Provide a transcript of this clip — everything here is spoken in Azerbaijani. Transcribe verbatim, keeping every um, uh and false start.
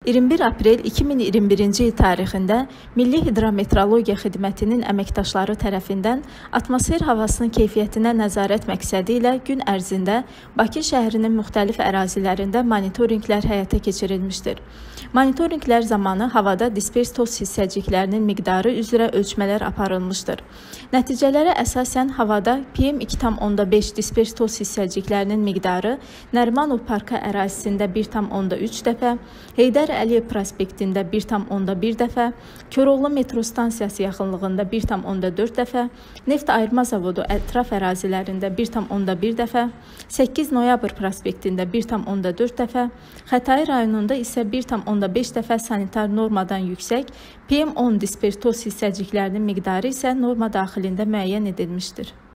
iyirmi bir aprel iki min iyirmi birinci il tarixində Milli Hidrometeorologiya Xidmətinin əməkdaşları tərəfindən atmosfer havasının keyfiyyətinə nəzarət məqsədi ilə gün ərzində Bakı şəhərinin müxtəlif ərazilərində monitorinqlər həyata keçirilmişdir. Monitorinqlər zamanı havada dispers toz hissəciklərinin miqdarı üzrə ölçmələr aparılmışdır. Nəticələrə əsasən havada P M iki tam onda beş dispers toz hissəciklərinin miqdarı Nərimanov parkı ərazisində bir tam onda üç dəfə, Heydər Əliyev prospektində bir tam onda bir dəfə, Köroğlu metro stansiyası yaxınlığında bir tam onda dörd dəfə, Neft ayırma zavodu ətraf ərazilərində bir tam onda bir dəfə, səkkiz noyabr prospektində bir tam onda dörd dəfə, Xətai rayonunda isə bir tam onda beş dəfə sanitar normadan yüksək, P M on dispers toz hissəciklərinin miqdarı isə norma daxilində müəyyən edilmişdir.